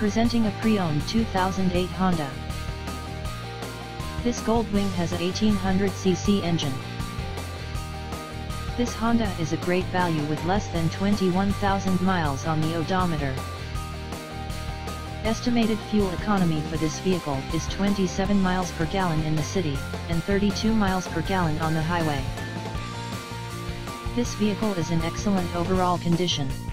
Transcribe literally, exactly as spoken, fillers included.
Presenting a pre-owned two thousand eight Honda. This Goldwing has a eighteen hundred c c engine. This Honda is a great value with less than twenty-one thousand miles on the odometer. Estimated fuel economy for this vehicle is twenty-seven miles per gallon in the city, and thirty-two miles per gallon on the highway. This vehicle is in excellent overall condition.